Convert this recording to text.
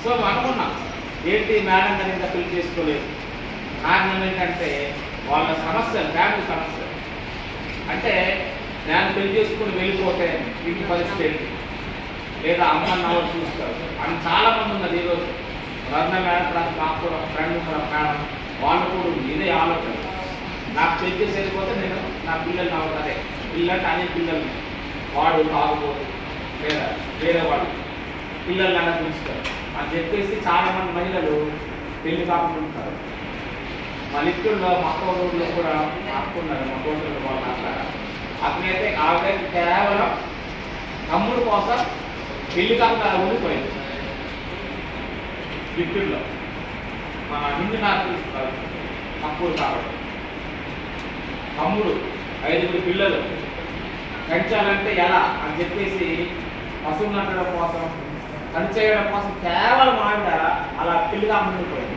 So అనుకున్నాం ఏంటి madam గారు ఇంకా పెళ్లి చేసుకోలేదు. కారణం ఏంటంటే వాళ్ళ సమస్యలు, ఫ్యామిలీ సమస్యలు. అంటే నేను పెళ్లి చేసుకుని వెళ్ళిపోతే ఇంటి పరిస్థితి ఏంటి, లేదా అమ్మన్న వాళ్ళు చూస్తారు అని చాలామంది ఉన్నారు. ఈరోజు రత్న మేడం నాకు ఫ్రెండ్ ఉన్నారు మేడం, వాళ్ళు కూడా ఇదే ఆలోచన. నాకు పెళ్లి చేసి వెళ్ళిపోతే నేను నా పిల్లలు నాకు అదే పిల్లలు అనే పిల్లల్ని వాడు తాగుబోదు లేదా వేరే వాడు పిల్లల్ని అలా పిలుస్తారు అని చెప్పేసి చాలామంది మహిళలు పెళ్లి కాకుండా ఉంటారు. మా లిఫ్టుల్లో మా ఊళ్ళో కూడా ఆపుకున్నారు. మా తోటలో వాళ్ళు మాట్లాడారు. అతనైతే ఆవిడైతే కేవలం తమ్ముడు కోసం పెళ్లి కాకుండా ఉండిపోయింది. లిఫ్టుల్లో మన హిందూ నాకు తీసుకున్నారు తమ్ముడు కాబట్టి. తమ్ముడు 5 పిల్లలు పెంచాలంటే ఎలా అని చెప్పేసి పశువులు నట్టడం కోసం పని చేయడం కోసం కేవలం ఆవిడ అలా పెళ్లిగా ముందుకుపోయింది.